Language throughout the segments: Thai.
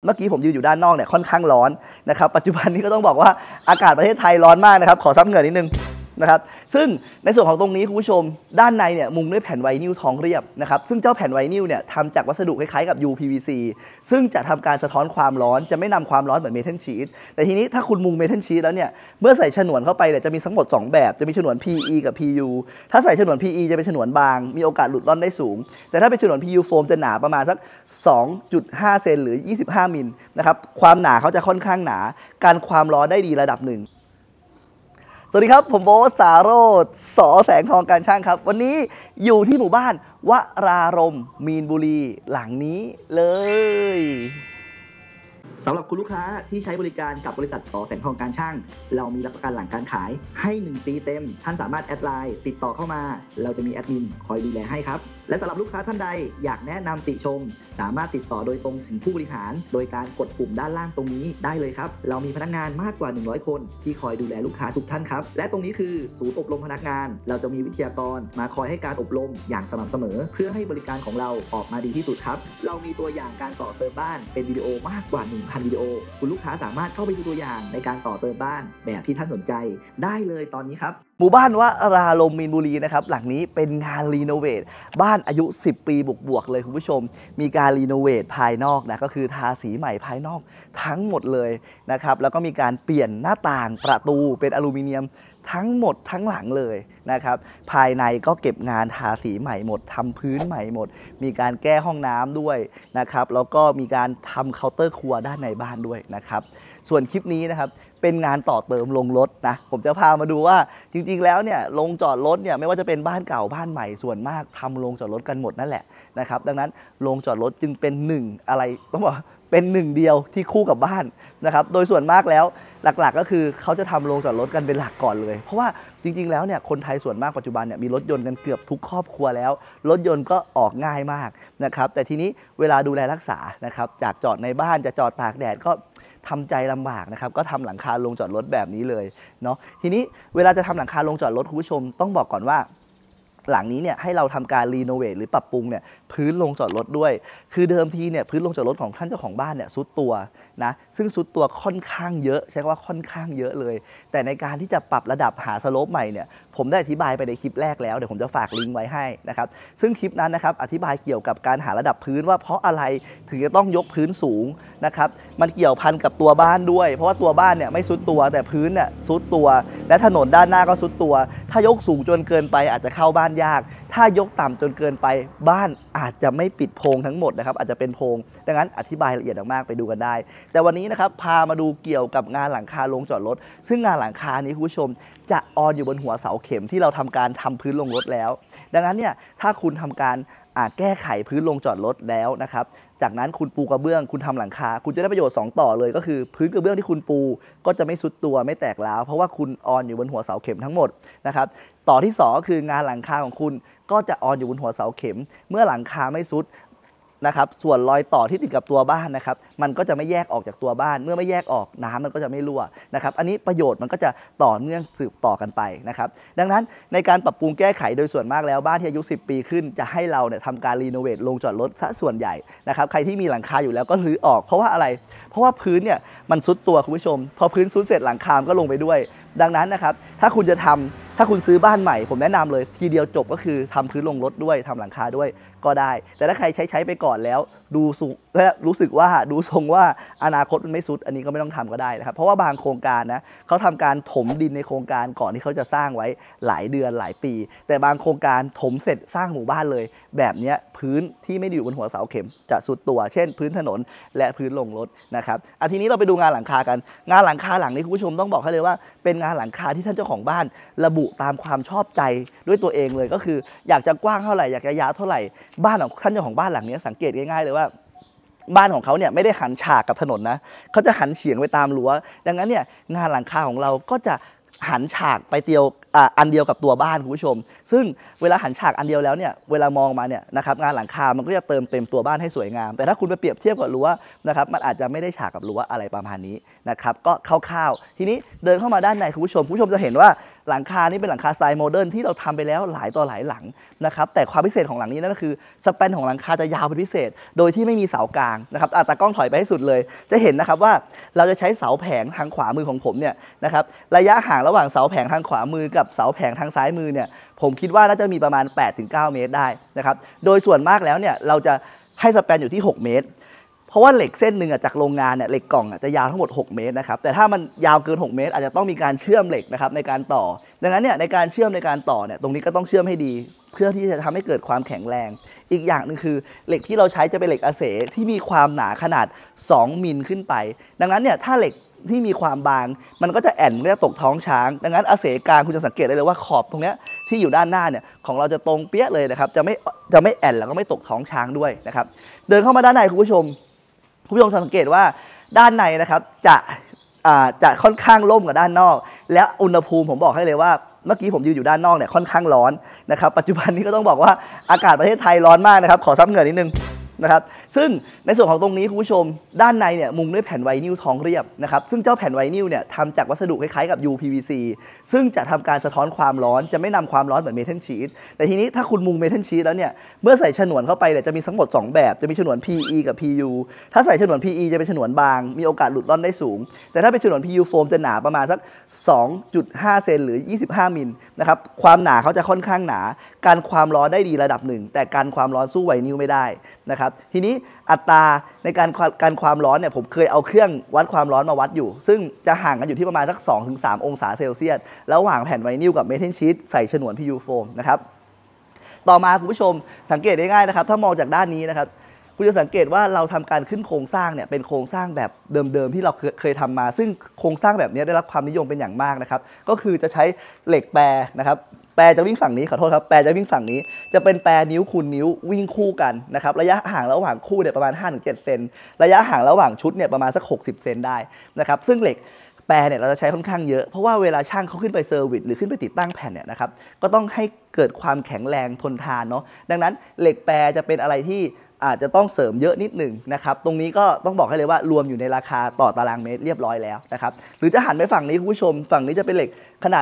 มื่อกี้ผมยืนอยู่ด้านนอกเนี่ยค่อนข้างร้อนนะครับปัจจุบันนี้ก็ต้องบอกว่าอากาศประเทศไทยร้อนมากนะครับขอซับเหงื่อนิดนึงนะครับซึ่งในส่วนของตรงนี้คุณผู้ชมด้านในเนี่ยมุงด้วยแผ่นไวนิลทองเรียบนะครับซึ่งเจ้าแผ่นไวนิลเนี่ยทำจากวัสดุคล้ายๆกับ UPVC ซึ่งจะทำการสะท้อนความร้อนจะไม่นำความร้อนเหมือนเมทัลชีทแต่ทีนี้ถ้าคุณมุงเมทัลชีทแล้วเนี่ยเมื่อใส่ฉนวนเข้าไปเนี่ยจะมีทั้งหมด2แบบจะมีฉนวน PE กับ PU ถ้าใส่ฉนวน PE จะเป็นฉนวนบางมีโอกาสหลุดร่อนได้สูงแต่ถ้าเป็นฉนวน PU โฟมจะหนาประมาณสัก 2.5 เซนหรือ25มิลนะครับความหนาเขาจะค่อนข้างหนากันความร้อนได้ดีระดับหนึ่งสวัสดีครับผมโบ๊ท สาโรจน์ สอแสงทองการช่างครับวันนี้อยู่ที่หมู่บ้านวรารมมีนบุรีหลังนี้เลยสำหรับคุณลูกค้าที่ใช้บริการกับบริษัทสอแสงทองการช่างเรามีรับประกันหลังการขายให้1 ปีเต็มท่านสามารถแอดไลน์ติดต่อเข้ามาเราจะมีแอดมินคอยดูแลให้ครับและสำหรับลูกค้าท่านใดอยากแนะนำติชมสามารถติดต่อโดยตรงถึงผู้บริหารโดยการกดปุ่มด้านล่างตรงนี้ได้เลยครับเรามีพนักงานมากกว่า100คนที่คอยดูแลลูกค้าทุกท่านครับและตรงนี้คือศูนย์อบรมพนักงานเราจะมีวิทยากรมาคอยให้การอบรมอย่างสม่ำเสมอเพื่อให้บริการของเราออกมาดีที่สุดครับเรามีตัวอย่างการต่อเติมบ้านเป็นวิดีโอมากกว่า 1,000 วิดีโอคุณลูกค้าสามารถเข้าไปดูตัวอย่างในการต่อเติมบ้านแบบที่ท่านสนใจได้เลยตอนนี้ครับหมู่บ้านวรารมมีนบุรีนะครับหลังนี้เป็นงานรีโนเวทบ้านอายุ10 ปีบวกๆเลยคุณผู้ชมมีการรีโนเวทภายนอกนะก็คือทาสีใหม่ภายนอกทั้งหมดเลยนะครับแล้วก็มีการเปลี่ยนหน้าต่างประตูเป็นอลูมิเนียมทั้งหมดทั้งหลังเลยนะครับภายในก็เก็บงานทาสีใหม่หมดทำพื้นใหม่หมดมีการแก้ห้องน้ำด้วยนะครับแล้วก็มีการทำเคาน์เตอร์ครัวด้านในบ้านด้วยนะครับส่วนคลิปนี้นะครับเป็นงานต่อเติมลงรถนะผมจะพามาดูว่าจริงๆแล้วเนี่ยลงจอดรถเนี่ยไม่ว่าจะเป็นบ้านเก่าบ้านใหม่ส่วนมากทำลงจอดรถกันหมดนั่นแหละนะครับดังนั้นลงจอดรถจึงเป็นอะไรต้องบอกเป็นเดียวที่คู่กับบ้านนะครับโดยส่วนมากแล้วหลักๆก็คือเขาจะทำโรงจอดรถกันเป็นหลักก่อนเลยเพราะว่าจริงๆแล้วเนี่ยคนไทยส่วนมากปัจจุบันเนี่ยมีรถยนต์กันเกือบทุกครอบครัวแล้วรถยนต์ก็ออกง่ายมากนะครับแต่ทีนี้เวลาดูแลรักษานะครับจากจอดในบ้านจะจอดตากแดดก็ทำใจลำบากนะครับก็ทำหลังคาโรงจอดรถแบบนี้เลยเนาะทีนี้เวลาจะทำหลังคาโรงจอดรถคุณผู้ชมต้องบอกก่อนว่าหลังนี้เนี่ยให้เราทำการรีโนเวทหรือปรับปรุงเนี่ยพื้นโรงจอดรถด้วยคือเดิมทีเนี่ยพื้นโรงจอดรถของท่านเจ้าของบ้านเนี่ยซุดตัวนะซึ่งซุดตัวค่อนข้างเยอะใช้คำว่าค่อนข้างเยอะเลยแต่ในการที่จะปรับระดับหาสโลปใหม่เนี่ยผมได้อธิบายไปในคลิปแรกแล้วเดี๋ยวผมจะฝากลิงก์ไว้ให้นะครับซึ่งคลิปนั้นนะครับอธิบายเกี่ยวกับการหาระดับพื้นว่าเพราะอะไรถึงจะต้องยกพื้นสูงนะครับมันเกี่ยวพันกับตัวบ้านด้วยเพราะว่าตัวบ้านเนี่ยไม่ซุดตัวแต่พื้นเนี่ยซุดตัวและถนนด้านหน้าก็ซุดตัวถ้ายกสูงจนเกินไปอาจจะเข้าบ้านยากถ้ายกต่ำจนเกินไปบ้านอาจจะไม่ปิดโพรงทั้งหมดนะครับอาจจะเป็นโพรงดังนั้นอธิบายละเอียดมากๆไปดูกันได้แต่วันนี้นะครับพามาดูเกี่ยวกับงานหลังคาโรงจอดรถซึ่งงานหลังคานี้คุณผู้ชมจะออนอยู่บนหัวเสาเข็มที่เราทำการทำพื้นลงรถแล้วดังนั้นเนี่ยถ้าคุณทำการแก้ไขพื้นลงจอดรถแล้วนะครับจากนั้นคุณปูกระเบื้องคุณทำหลังคาคุณจะได้ประโยชน์2ต่อเลยก็คือพื้นกระเบื้องที่คุณปูก็จะไม่ซุดตัวไม่แตกร้าวเพราะว่าคุณออนอยู่บนหัวเสาเข็มทั้งหมดนะครับต่อที่2ก็คืองานหลังคาของคุณก็จะออนอยู่บนหัวเสาเข็มเมื่อหลังคาไม่ซุดนะครับส่วนรอยต่อที่ติดกับตัวบ้านนะครับมันก็จะไม่แยกออกจากตัวบ้านเมื่อไม่แยกออกน้ำมันก็จะไม่รั่วนะครับอันนี้ประโยชน์มันก็จะต่อเนื่องสืบต่อกันไปนะครับดังนั้นในการปรับปรุงแก้ไขโดยส่วนมากแล้วบ้านที่อายุ10 ปีขึ้นจะให้เราเนี่ยทำการรีโนเวทโรงจอดรถซะส่วนใหญ่นะครับใครที่มีหลังคาอยู่แล้วก็รื้อออกเพราะว่าอะไรเพราะว่าพื้นเนี่ยมันซุดตัวคุณผู้ชมพอพื้นซุดเสร็จหลังคาก็ลงไปด้วยดังนั้นนะครับถ้าคุณซื้อบ้านใหม่ผมแนะนำเลยทีเดียวจบก็คือทำพื้นลงรถด้วยทำหลังคาด้วยก็ได้แต่ถ้าใครใช้ไปก่อนแล้วดูสูงและรู้สึกว่าดูทรงว่าอนาคตมันไม่สุดอันนี้ก็ไม่ต้องทำก็ได้นะครับเพราะว่าบางโครงการนะเขาทำการถมดินในโครงการก่อนที่เขาจะสร้างไว้หลายเดือนหลายปีแต่บางโครงการถมเสร็จสร้างหมู่บ้านเลยแบบนี้พื้นที่ไม่ได้อยู่บนหัวเสาเข็มจะสุดตัวเช่นพื้นถนนและพื้นลงรถนะครับทีนี้เราไปดูงานหลังคากันงานหลังคาหลังนี้คุณผู้ชมต้องบอกให้เลยว่าเป็นงานหลังคาที่ท่านเจ้าของบ้านระบุตามความชอบใจด้วยตัวเองเลยก็คืออยากจะกว้างเท่าไหร่อยากจะยาวเท่าไหร่บ้านของท่านเจ้าของบ้านหลังนี้สังเกตง่ายๆเลยว่าบ้านของเขาเนี่ยไม่ได้หันฉากกับถนนนะเขาจะหันเฉียงไปตามรั้วดังนั้นเนี่ยงานหลังคาของเราก็จะหันฉากไปอันเดียวกับตัวบ้านคุณผู้ชมซึ่งเวลาหันฉากอันเดียวแล้วเนี่ยเวลามองมาเนี่ยนะครับงานหลังคามันก็จะเติมเต็มตัวบ้านให้สวยงามแต่ถ้าคุณไปเปรียบเทียบกับรั้วนะครับมันอาจจะไม่ได้ฉากกับรั้วอะไรประมาณนี้นะครับก็คร่าวๆทีนี้เดินเข้ามาด้านในคุณผู้ชมจะเห็นว่าหลังคานี่เป็นหลังคาสไตล์โมเดิร์นที่เราทำไปแล้วหลายต่อหลายหลังนะครับแต่ความพิเศษของหลังนี้นั่นก็คือสแปนของหลังคาจะยาวเป็นพิเศษโดยที่ไม่มีเสากลางนะครับตากล้องถอยไปให้สุดเลยจะเห็นนะครับว่าเราจะใช้เสาแผงทางขวามือของผมเนี่ยนะครับระยะห่างระหว่างเสาแผงทางขวามือกับเสาแผงทางซ้ายมือเนี่ยผมคิดว่าน่าจะมีประมาณ 8-9 เมตรได้นะครับโดยส่วนมากแล้วเนี่ยเราจะให้สแปนอยู่ที่ 6 เมตรเพราะว่าเหล็กเส้นหนึ่งจากโรงงานเนี่ยเหล็กกล่องจะยาวทั้งหมด 6 เมตรนะครับแต่ถ้ามันยาวเกิน 6 เมตรอาจจะต้องมีการเชื่อมเหล็กนะครับในการต่อดังนั้นเนี่ยในการเชื่อมในการต่อเนี่ยตรงนี้ก็ต้องเชื่อมให้ดีเพื่อที่จะทำให้เกิดความแข็งแรงอีกอย่างหนึ่งคือเหล็กที่เราใช้จะเป็นเหล็กอาเสที่มีความหนาขนาด2 มิลขึ้นไปดังนั้นเนี่ยถ้าเหล็กที่มีความบางมันก็จะแอนมันก็จะตกท้องช้างดังนั้นอาเสกลางคุณจะสังเกตได้เลยว่าขอบตรงนี้ที่อยู่ด้านหน้าเนี่ยของเราจะตรงเปี้ยเลยนะครับจะไม่แอนแล้วก็ไม่ตกท้องช้างด้วยนะครับเดินเข้ามาด้านในคุณผู้ชมสังเกตว่าด้านในนะครับจะค่อนข้างร่มกว่าด้านนอกและอุณหภูมิผมบอกให้เลยว่าเมื่อกี้ผมยืนอยู่ด้านนอกเนี่ยค่อนข้างร้อนนะครับปัจจุบันนี้ก็ต้องบอกว่าอากาศประเทศไทยร้อนมากนะครับขอซับเหงื่อนิดนึงนะครับซึ่งในส่วนของตรงนี้คุณผู้ชมด้านในเนี่ยมุงด้วยแผ่นไวนิลท้องเรียบนะครับซึ่งเจ้าแผ่นไวนิลเนี่ยทำจากวัสดุคล้ายๆกับ UPVC ซึ่งจะทำการสะท้อนความร้อนจะไม่นำความร้อนเหมือนเมทัลชีทแต่ทีนี้ถ้าคุณมุงเมทัลชีทแล้วเนี่ยเมื่อใส่ฉนวนเข้าไปเนี่ยจะมีทั้งหมด2แบบจะมีฉนวน PE กับ PU ถ้าใส่ฉนวน PE จะเป็นฉนวนบางมีโอกาสหลุดร่อนได้สูงแต่ถ้าเป็นฉนวน PU โฟมจะหนาประมาณสัก 2.5 เซนหรือ25 มิลนะครับความหนาเขาจะค่อนข้างหนากันความร้อนได้ดีระดับหนึ่งแต่กันความร้อนสู้ไวนิลไม่ได้นะครับทีนี้อัตราในการความร้อนเนี่ยผมเคยเอาเครื่องวัดความร้อนมาวัดอยู่ซึ่งจะห่างกันอยู่ที่ประมาณสัก 2-3 องศาเซลเซียสระหว่างแผ่นไวนิลกับเมทัลชีทใส่ฉนวน PU โฟมนะครับต่อมาคุณผู้ชมสังเกตได้ง่ายนะครับถ้ามองจากด้านนี้นะครับคุณจะสังเกตว่าเราทำการขึ้นโครงสร้างเนี่ยเป็นโครงสร้างแบบเดิมๆที่เราเคยทำมาซึ่งโครงสร้างแบบนี้ได้รับความนิยมเป็นอย่างมากนะครับก็คือจะใช้เหล็กแปรนะครับแปรจะวิ่งฝั่งนี้ขอโทษครับแปรจะวิ่งฝั่งนี้จะเป็นแปรนิ้วคูณนิ้ววิ่งคู่กันนะครับระยะห่างระหว่างคู่เนี่ยประมาณ 5-7 เซนระยะห่างระหว่างชุดเนี่ยประมาณสัก60 เซนได้นะครับซึ่งเหล็กแปรเนี่ยเราจะใช้ค่อนข้างเยอะเพราะว่าเวลาช่างเขาขึ้นไปเซอร์วิสหรือขึ้นไปติดตั้งแผ่นเนี่ยนะครับก็ต้องให้เกิดความแข็งแรงทนทานเนาะดังนั้นเหล็กแปรจะเป็นอะไรที่อาจจะต้องเสริมเยอะนิดหนึ่งนะครับตรงนี้ก็ต้องบอกให้เลยว่ารวมอยู่ในราคาต่อตารางเมตรเรียบร้อยแล้วนะครับหรือจะหันไปฝั่งนี้คุณผู้ชมฝั่งนี้จะเป็นเหล็กขนาด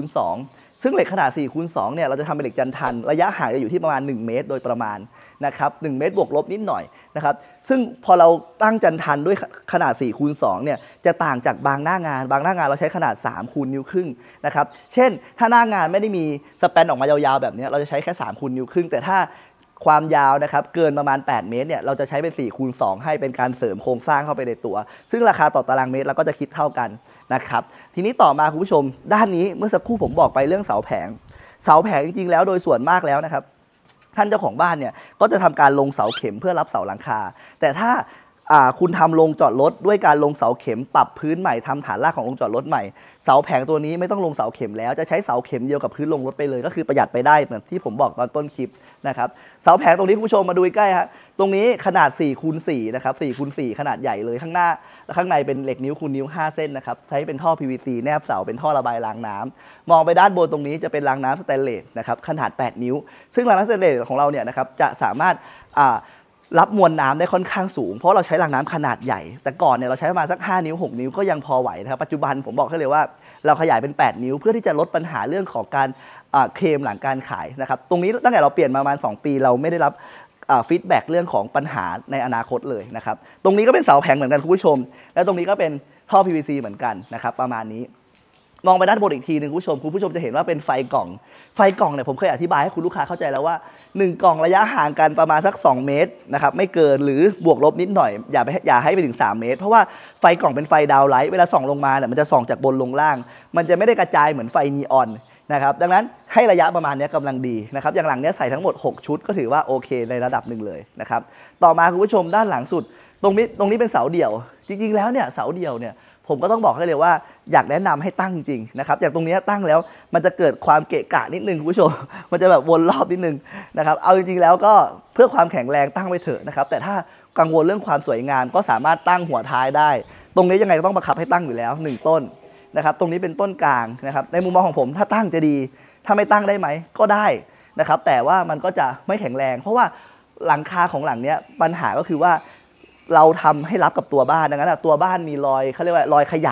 4x2 ซึ่งเหล็กขนาด 4x2 เนี่ยเราจะทำเป็นเหล็กจันทันระยะห่างจะอยู่ที่ประมาณ1 เมตรโดยประมาณนะครับ1 เมตรบวกลบนิดหน่อยนะครับซึ่งพอเราตั้งจันทันด้วยขนาด 4x2 เนี่ยจะต่างจากบางหน้างานเราใช้ขนาด 3x1.5 นิ้วนะครับเช่นถ้าหน้างานไม่ได้มีสแปนออกมายาวๆแบบนี้เราจะใช้แค่ 3x1.5 นิ้วแต่ถ้าความยาวนะครับเกินประมาณ8 เมตรเนี่ยเราจะใช้เป็น 4x2 ให้เป็นการเสริมโครงสร้างเข้าไปในตัวซึ่งราคาต่อตารางเมตรเราก็จะคิดเท่ากันนะครับทีนี้ต่อมาคุณผู้ชมด้านนี้เมื่อสักครู่ผมบอกไปเรื่องเสาแผงจริงๆแล้วโดยส่วนมากแล้วนะครับท่านเจ้าของบ้านเนี่ยก็จะทำการลงเสาเข็มเพื่อรับเสาหลังคาแต่ถ้าคุณทำโรงจอดรถด้วยการลงเสาเข็มปรับพื้นใหม่ทำฐานรากของโรงจอดรถใหม่เสาแผงตัวนี้ไม่ต้องลงเสาเข็มแล้วจะใช้เสาเข็มเดียวกับพื้นลงรถไปเลยก็คือประหยัดไปได้เหมือนที่ผมบอกตอนต้นคลิปนะครับเสาแผงตรงนี้คุณผู้ชมมาดูใกล้ฮะตรงนี้ขนาด 4x4 นะครับ 4x4 ขนาดใหญ่เลยข้างหน้าและข้างในเป็นเหล็กนิ้วคูณนิ้ว5 เส้นนะครับใช้เป็นท่อ PVC แนบเสาเป็นท่อระบายรางน้ำมองไปด้านบนตรงนี้จะเป็นรางน้ำสแตนเลสนะครับขนาด8 นิ้วซึ่งรางน้ำสแตนเลสของเราเนี่ยนะครับจะสามารถรับมวลน้ำได้ค่อนข้างสูงเพราะเราใช้รางน้ำขนาดใหญ่แต่ก่อนเนี่ยเราใช้ประมาณสัก5 นิ้ว 6 นิ้วก็ยังพอไหวนะครับปัจจุบันผมบอกให้เลยว่าเราขยายเป็น8 นิ้วเพื่อที่จะลดปัญหาเรื่องของการเคลมหลังการขายนะครับตรงนี้ตั้งแต่เราเปลี่ยนมาประมาณ2 ปีเราไม่ได้รับฟีดแบ็กเรื่องของปัญหาในอนาคตเลยนะครับตรงนี้ก็เป็นเสาแผงเหมือนกันคุณผู้ชมและตรงนี้ก็เป็นท่อ PVC เหมือนกันนะครับประมาณนี้มองไปด้านบนอีกทีนึงคุณผู้ชมจะเห็นว่าเป็นไฟกล่องเนี่ยผมเคยอธิบายให้คุณลูกค้าเข้าใจแล้วว่า1 กล่องระยะห่างกันประมาณสัก2 เมตรนะครับไม่เกินหรือบวกลบนิดหน่อยอย่าให้ไปถึง3 เมตรเพราะว่าไฟกล่องเป็นไฟดาวไลท์เวลาส่องลงมาเนี่ยมันจะส่องจากบนลงล่างมันจะไม่ได้กระจายเหมือนไฟนีออนนะครับดังนั้นให้ระยะประมาณนี้กำลังดีนะครับอย่างหลังนี้ใส่ทั้งหมด6 ชุดก็ถือว่าโอเคในระดับหนึ่งเลยนะครับต่อมาคุณผู้ชมด้านหลังสุดตรงนี้เป็นเสาเดี่ยวจริงๆแล้วเนี่ยเสาเดี่ยวเนี่ยผมก็ต้องบอกให้เลยว่าอยากแนะนำให้ตั้งจริงนะครับอย่างตรงนี้ตั้งแล้วมันจะเกิดความเกะกะนิดนึงคุณผู้ชมมันจะแบบวนรอบนิดนึงนะครับเอาจริงๆแล้วก็เพื่อความแข็งแรงตั้งไว้เถอะนะครับแต่ถ้ากังวลเรื่องความสวยงามก็สามารถตั้งหัวท้ายได้ตรงนี้ยังไงก็ต้องบังคับให้ตั้งอยู่แล้ว1 ต้นนะครับตรงนี้เป็นต้นกลางนะครับในมุมมองของผมถ้าตั้งจะดีถ้าไม่ตั้งได้ไหมก็ได้นะครับแต่ว่ามันก็จะไม่แข็งแรงเพราะว่าหลังคาของหลังเนี้ยปัญหาก็คือว่าเราทำให้รับกับตัวบ้านดังนั้นตัวบ้านมีรอยเขาเรียกว่ารอยขยัก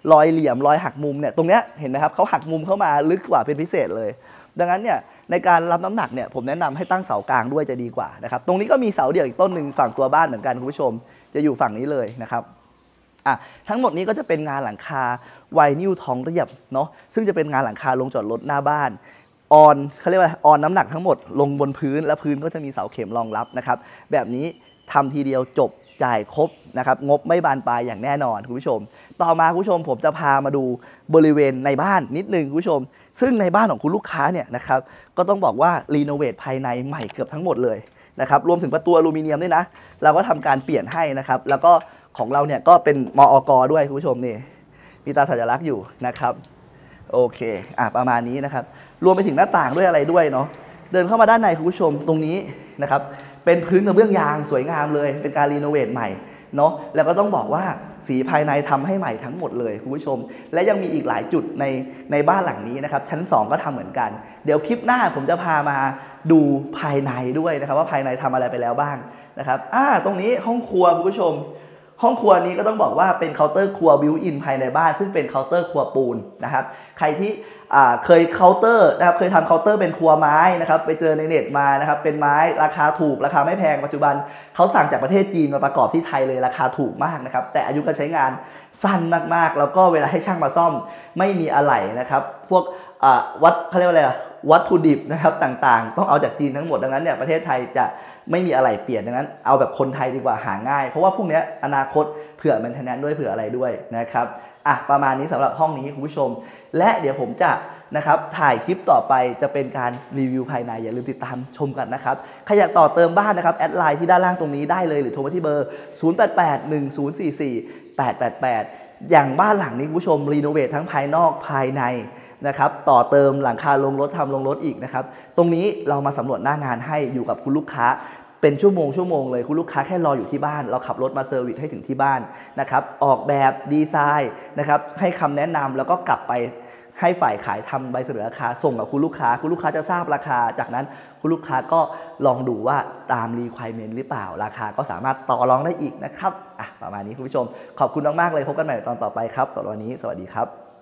รอยเหลี่ยมรอยหักมุมเนี่ยตรงเนี้ยเห็นไหมครับเขาหักมุมเข้ามาลึกกว่าเป็นพิเศษเลยดังนั้นเนี่ยในการรับน้ำหนักเนี่ยผมแนะนำให้ตั้งเสากลางด้วยจะดีกว่านะครับตรงนี้ก็มีเสาเดี่ยวอีกต้นหนึ่งฝั่งตัวบ้านเหมือนกันคุณผู้ชมจะอยู่ฝั่งนี้เลยนะครับทั้งหมดนี้ก็จะเป็นงานหลังคาไวนิลทองเรียบเนาะซึ่งจะเป็นงานหลังคาลงจอดรถหน้าบ้านออนเขาเรียกว่าออนน้ำหนักทั้งหมดลงบนพื้นและพื้นก็จะมีเสาเข็มรองรับนะครับแบบนี้ทำทีเดียวจบจ่ายครบนะครับงบไม่บานปลายอย่างแน่นอนคุณผู้ชมต่อมาคุณผู้ชมผมจะพามาดูบริเวณในบ้านนิดนึงคุณผู้ชมซึ่งในบ้านของคุณลูกค้าเนี่ยนะครับก็ต้องบอกว่ารีโนเวทภายในใหม่เกือบทั้งหมดเลยนะครับรวมถึงประตูอลูมิเนียมด้วยนะเราก็ทำการเปลี่ยนให้นะครับแล้วก็ของเราเนี่ยก็เป็นมอก.ด้วยคุณผู้ชมนี่มีตราสัญลักษณ์อยู่นะครับโอเคประมาณนี้นะครับรวมไปถึงหน้าต่างด้วยอะไรด้วยเนาะเดินเข้ามาด้านในคุณผู้ชมตรงนี้นะครับเป็นพื้นกระเบื้องยางสวยงามเลยเป็นการรีโนเวทใหม่เนาะแล้วก็ต้องบอกว่าสีภายในทำให้ใหม่ทั้งหมดเลยคุณผู้ชมและยังมีอีกหลายจุดในบ้านหลังนี้นะครับชั้น2ก็ทำเหมือนกันเดี๋ยวคลิปหน้าผมจะพามาดูภายในด้วยนะครับว่าภายในทำอะไรไปแล้วบ้างนะครับตรงนี้ห้องครัวคุณผู้ชมห้องครัวนี้ก็ต้องบอกว่าเป็นเคาน์เตอร์ครัวบิวอินภายในบ้านซึ่งเป็นเคาน์เตอร์ครัวปูนนะครับใครที่เคยเคาน์เตอร์นะครับเคยทำเคาน์เตอร์เป็นครัวไม้นะครับไปเจอในเน็ตมานะครับเป็นไม้ราคาถูกราคาไม่แพงปัจจุบันเขาสั่งจากประเทศจีนมาประกอบที่ไทยเลยราคาถูกมากนะครับแต่อายุการใช้งานสั้นมากๆแล้วก็เวลาให้ช่างมาซ่อมไม่มีอะไหล่นะครับพวกเขาเรียกว่าอะไรวัตถุดิบนะครับต่างๆต้องเอาจากจีนทั้งหมดดังนั้นเนี่ยประเทศไทยจะไม่มีอะไรเปลี่ยนดังนั้นเอาแบบคนไทยดีกว่าหาง่ายเพราะว่าพวกนี้อนาคตเผื่อแมนเทนแนนซ์ด้วยเผื่ออะไรด้วยนะครับประมาณนี้สำหรับห้องนี้คุณผู้ชมและเดี๋ยวผมจะนะครับถ่ายคลิปต่อไปจะเป็นการรีวิวภายในอย่าลืมติดตามชมกันนะครับใครอยากต่อเติมบ้านนะครับแอดไลน์ที่ด้านล่างตรงนี้ได้เลยหรือโทรมาที่เบอร์ 0881044888 อย่างบ้านหลังนี้คุณผู้ชมรีโนเวททั้งภายนอกภายในนะครับต่อเติมหลังคาลงรถทำลงรถอีกนะครับตรงนี้เรามาสำรวจหน้างานให้อยู่กับคุณลูกค้าเป็นชั่วโมงเลยคุณลูกค้าแค่รออยู่ที่บ้านเราขับรถมาเซอร์วิสให้ถึงที่บ้านนะครับออกแบบดีไซน์นะครับให้คำแนะนำแล้วก็กลับไปให้ฝ่ายขายทำใบเสนอราคาส่งกับคุณลูกค้าจะทราบราคาจากนั้นคุณลูกค้าก็ลองดูว่าตาม requirement หรือเปล่าราคาก็สามารถต่อรองได้อีกนะครับประมาณนี้คุณผู้ชมขอบคุณมากๆเลยพบกันใหม่ตอนต่อไปครับสำหรับวันนี้สวัสดีครับ